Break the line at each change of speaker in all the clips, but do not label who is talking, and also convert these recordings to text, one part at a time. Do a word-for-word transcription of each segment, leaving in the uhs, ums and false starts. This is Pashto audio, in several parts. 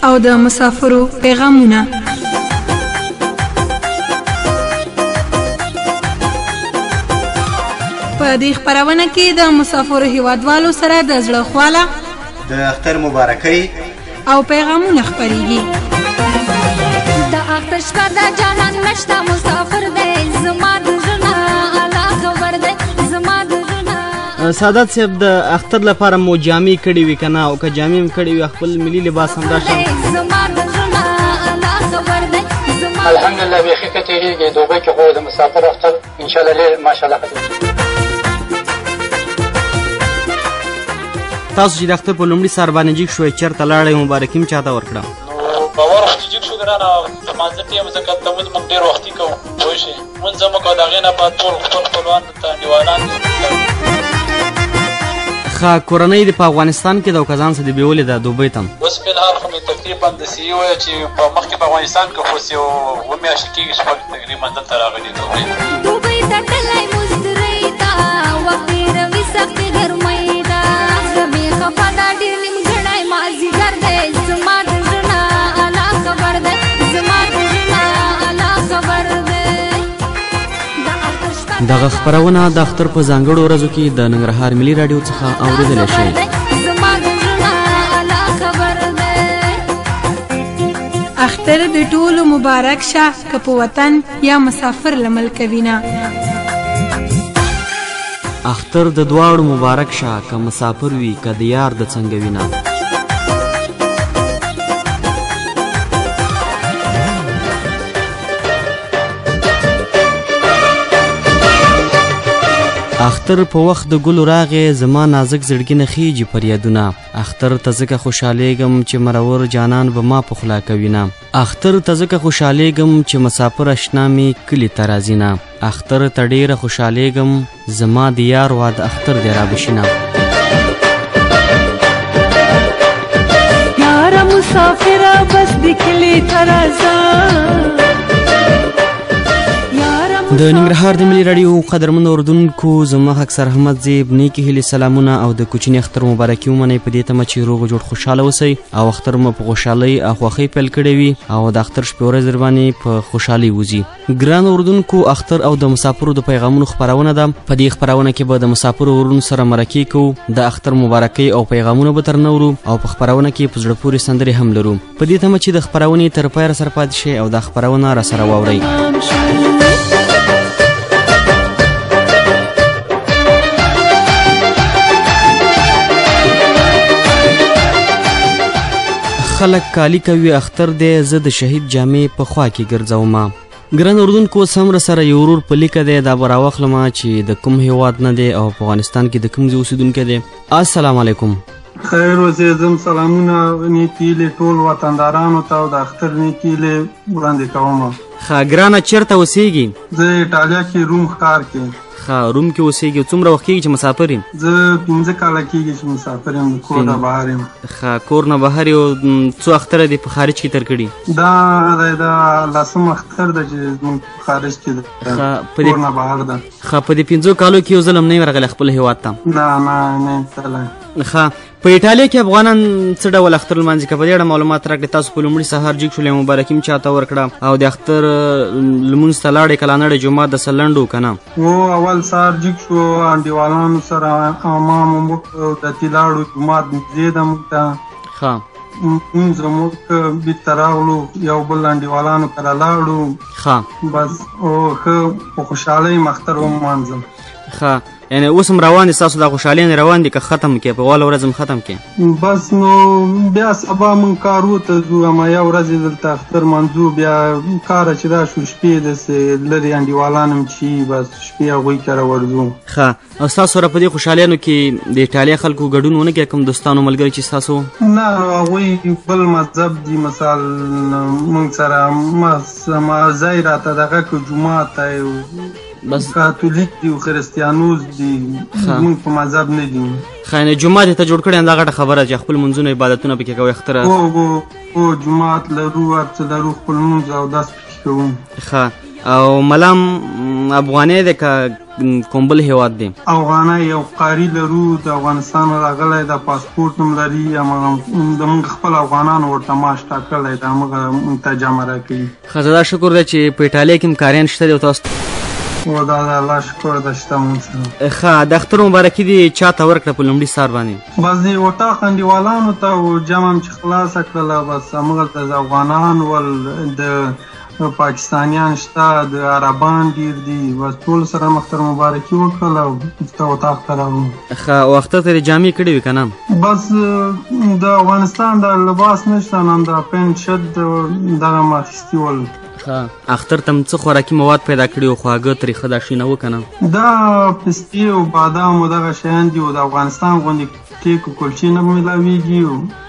او د مسافرو پیغامونه. په دې خپرونه کې د مسافرو هیوادوالو سره د زړه خواله،
د اختر مبارکۍ
او پیغامونه خپریږي.
د اختر شپه د جانان نشته مسافر دی، زما د زړه الله خبر دی، زما د زړه.
سعادت صاحب د اختر لپاره مو جامې کړې وي که نه؟ او که جامې هم کړې وي خپل ملي لباس همداشان؟
زما د زړه الله خبر دی.
الحمدلله بیخي ښه تېرېږي. دوبۍ کې خو د مسافر اختر انشاءالله ډېر ماشاءالله ښه تېرېږي.
تاسو چې د اختر په لومړي سهار باندې جګ شوئ چېرته لاړئ، مبارکي هم چاته ورکړه؟
نو باور خو چې جګ شو ګرانه لمانځه ته یم، ځکه لمونځ موږ ډېر وختي کوو پوه شئ. لمونځ زموږ او د هغې نه بعد ټول خپل خپلوان ته انډیوالان دي.
ښه کورنۍ دې په افغانستان کې ده او که ځان څه دې بېولې ده دوبۍ ته؟
اوس فلحال خو مې تقریبا داسې ووایه چې په مخکې په افغانستان کې خو اوس یو اووه میاشتې کېږي شپږ تقریبا دلته راغلي دوبۍ ته.
دوبۍ ته تللی مزدورۍ ته وخت تېروي سختې ګرمۍ ده، زړه مې خفه ده ډېر نیمګړی مازدیګر دی، زما د زړه الله خبر دی، زما د زړه الله خبر دی.
دغه خپرونه د اختر په ځانګړو ورځو کې د ننګرهار ملي راډیو څخه اورېدلی شئ.
اختر د ټولو مبارک شه، که په وطن یا مسافر له ملکه وینه.
اختر د دواړو مبارک شه، که مسافر وي که د یار د څنګه وینه. اختر په وخت د ګلو راغې، زما نازک زړګي نه خیجي فریادونه. اختر ته ځکه خوشحالیږم چې مرور جانان به ما په خوله کوینه. اختر ته ځکه خوشحالیږم چې مسافر اشنا مې کلي ته راځي نه. اختر ته ډېره خوشحالیږم زما د یار واد اختر دې رابشینه.
یاره مسافره بس د کلي ته راځه.
د ننګرهار د ملي راډیو قدرمنو اردوونکو، زما حق سر احمد زیب نیکې هیلې سلامونه او د کوچني اختر مبارکي ومنئ په دې تمه چې روغ جوړ خوشحاله اوسئ او اختر مو په خوشحالۍ او خوښۍ پیل کړی وي او د اختر شپې ورځې در باندې په خوشحالۍ وځي. ګرانو اردوونکو، اختر او د مسافرو د پیغامونو خپرونه ده. په دې خپرونه کې به د مسافرو ورونو سره مرکې کوو، د اختر مبارکۍ او پیغامونه به ترنه ورو او په خپرونه کې په زړه پورې سندرې هم لرو. په دې تمه چې د خپرونې تر پایه راسره پاتې شئ او دا خپرونه راسره واورئ. خلک کالی کوي اختر دی، زه د شهید جامې په خوا کې ګرځومه. ګران اردوونکو، سمره سره یو ورور په لیکه دی، دا به راواخلمه چې د کوم هیواد نه دی او په افغانستان کې د کوم ځای اوسېدونکی دی. السلام علیکم.
خیر وزیزم، سلامونه نیکې هیلې ټول وطندارانو ته او د اختر نیکې هیلې وړاندې کوم.
ښه ګرانه، چېرته اوسېږي؟
زه ایټالیا کې روم ښار کې.
ښه روم کې اوسېږي. څومره وخت کېږي چې مسافر یم؟
زه پنځه کاله کېږي چې مسافر یم، کور نه بهر یم.
ښه کور نه بهر یو. څو اختره دې په خارج کې تېر کړي؟
دا دی دا لسم اختر ده چې زموږ په خارج کې ده، کور نه بهر ده.
ښه په دې پنځو کالو کې یو ځل هم نه یم راغلی خپل هېواد ته؟
نه نه نه تللی.
ښه په ایټالیا کې افغانان څه ډول اختر لمانځي؟ که په دې اړه معلومات راکړئ. تاسو په لومړي سهار جګ شولئ، مبارکي م چاته ورکړه او د اختر لمونځ ته لاړئ که لا نړۍ جومات د سلنډ و که نه؟
هو اول سهار جګ شو، انډیوالانو سره امام مو وکړو، دتې لاړو جومات نږدې ده موږ ته.
ښه
لمونځ مو وکړه، بېرته راغلو، یو بل انډیوالانو کره لاړو.
ښه
بس او ښه په خوشحالۍ م اختر ومانځم.
ښه یعنې اوس هم روان دي ستاسو دا خوشحالي روان دي که ختم کړې په واله ورځ هم ختم کړې؟
بس نو بیا سبا موږ کارو ته ځو، اما یو ورځ یې دلته اختر منځو، بیا کاره چې راشو شپې داسې لرې انډیوالان هم چې بس شپې هغوی کره ورځو.
ښه او ستاسو سره په دې خوشحالیانو کې د ایټالیا خلکو ګډون ونه کړی؟ کوم دوستانو ملګري چې ستاسو؟
نه هغوی بل مذهب دي، مثال موږ سره ځای راته دغه که جومات دی،
بس
کاتولیک دي او خریستیانوز دي، موږ په مذهب نه دي.
ښه یعنې جومات یې ته جوړ کړی دا غټه خبره چې خپل منځونه عبادتونه پکې کوئ اختره؟
هو هو هو جومات لرو، هر څه لرو، خپل لمونځ او داس پکې کوو.
ښه او ملام افغاني دی که کوم بل هیواد دی؟
افغاني یو قاري لرو د افغانستان راغلی د پاسپورټ هم لري زموږ خپل افغانان ورته معاش ټاکلی دی همغه ته جمع راکوي.
ښه زه دا شکر دی چې په ایټالیا کې هم کاریان شته دی او تاسو
او دا د الله شکر ده شته مونږ سره.
ښه د اختر مبارکي دې چا ته ورکړه په لومړي سهار باندې؟
بس د اطاق انډیوالانو ته و جمع چې خلاصه کړله بس همغلته د افغانان ول د پاکستانیان شته د عربان ډېر دي بس ټول سره اختر مبارکي وکړله او ته اطاق ته راغلو.
ښه او اختر ته یې جامې کړې وې که نه؟
بس د افغانستان د لباس نشته نن د پینټ شرټ دغه مې اخیستي ول.
ښه اختر ته م څه خوراکي مواد پیدا کړي او خواږه تریخه دا شي نه و که نه؟
دا پستې او بادام او دغه شیان دي او د افغانستان غوندې کیک او کلچې نه میلاویږي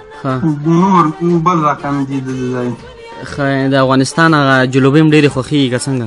او نور بل رقم دي د ځای.
ښه د افغانستان هغه جلوبۍ هم ډېرې خوښېږي که څنګه؟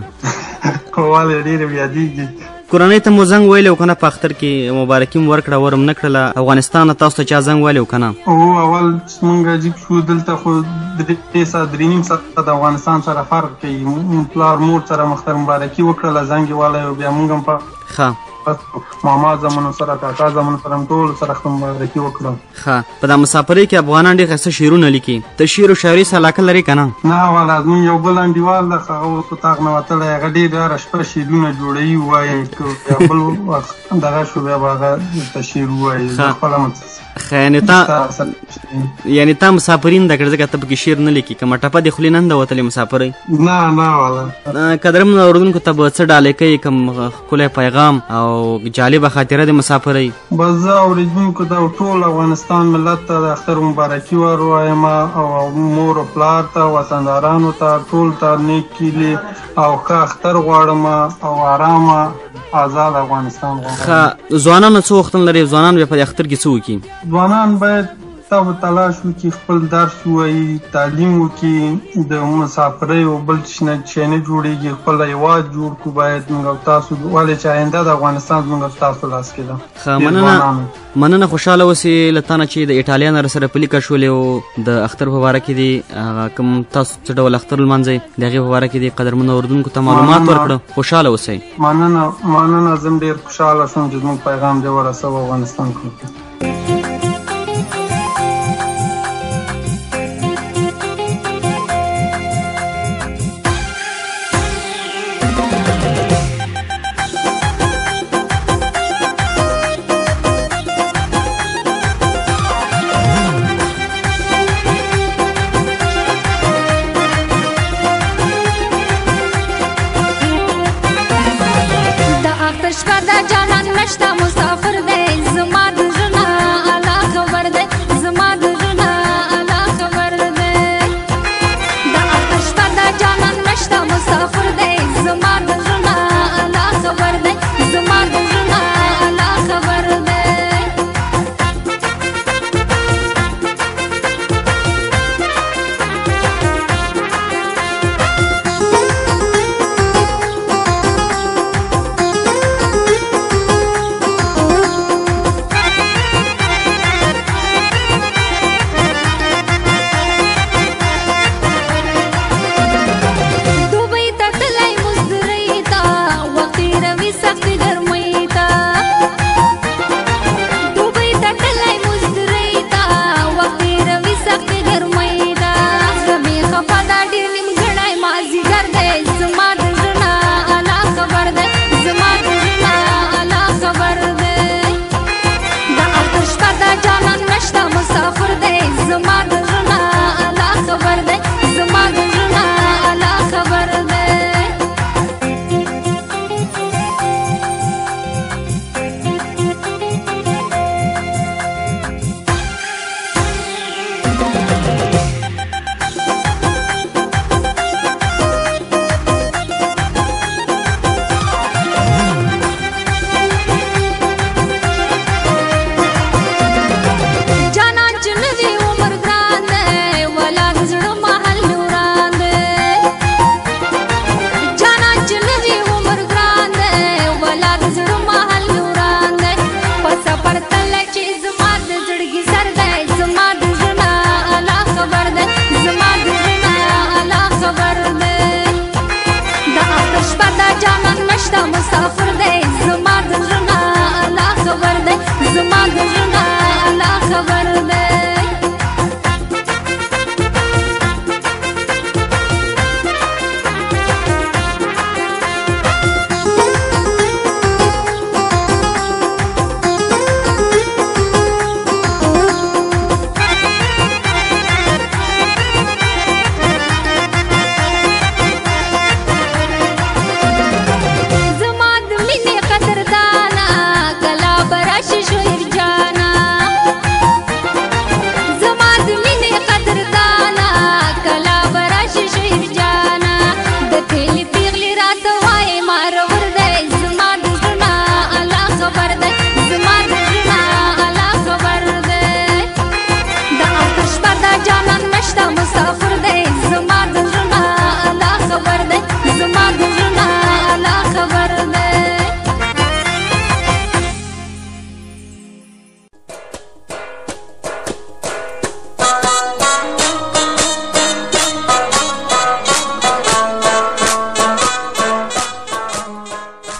ولې ډېرې یادېږي.
کورنۍ ته مو زنګ ویلی و که نه په اختر کې مبارکي م ورکړه ورم نه کړله افغانستان تاسو ته چا زنګ ویلی و که نه؟
او اول موږ عجیب شو دلته خو درې ساعت درې نیم ساعته د افغانستان سره فرق کوي پلار مور سره اختر مبارکي وکړله زنګ یې والی او بیا موږ هم په
ښه
ماما زمونو سره کاکا زمونو سره هم ټول سره اختر مبارکي وکړه.
ښه په دا مسافرۍ کې افغانان ډېر ښایسته شعرونه لیکي ته شعر او شاعري سره علاقه لرې که نه؟
نه والا زموږ یو بل انډیوال ده هغه اوس اطاق نه وتلی هغه ډېر هره شپه شعرونه جوړوي ووایي بیا بل وخت دغه شو بیا به هغه ورته شعر ووایي خپله
ښه یعنې تا یعنې تا مسافري نه ده کړې ځکه ته پکې شعر نه لیکي که مټپه دې خولې نه ده وتلې مسافرۍ؟
نه نه والا.
قدرمنو اورېدونکو ته به څه ډالۍ کوي کوم ښکلی پیغام او جالبه خاطره د مسافرۍ؟
بس زه اورېدونکو ته ټول افغانستان ملت ته د اختر مبارکي ور ووایم او مور او پلار ته وطندارانو ته ټول ته نیک هیلې او ښه اختر غواړم او ارامه آزاد افغانستان غواړم.
ښه ځوانانو څه وختونه لري ځوانان بیا په دې اختر کې څه وکړي؟
ځوانان باید تب تلاش وکړي خپل درس ووایي تعلیم وکړي د مسافرۍ او بل شي نه جوړېږي خپل هېواد جوړ کړو باید موږ او تاسو ولې چې آینده د افغانستان زموږ او ستاسو لاس کې ده.
ښه مننه مننه خوشحاله اوسې له تا نه چې د ایټالیا نه راسره په لیکه شولې او د اختر په باره کې دې هغه کوم تاسو څه ډول اختر لمانځئ د هغې په باره کې دې قدرمنو اورېدونکو ته معلومات ورکړه خوشحاله اوسئ.
مننه مننه زه هم ډېر خوشحاله شوم چې زموږ پیغام دې ورسوه افغانستان کې.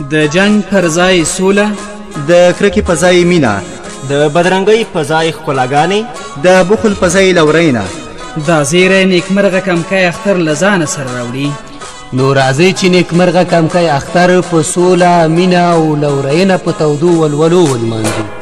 د جنگ پر ځای سوله،
د کرکې په ځای مینه،
د بدرنګۍ په ځای ښکلاګانې،
د بخل په ځای لورینه.
دا زیری نیکمرغه کمکی اختر له ځانه سره راوړي.
نو راځئ چې نیکمرغه کمکی اختر په سوله، مینه او لورینه په تودو ولولو ولمانځو.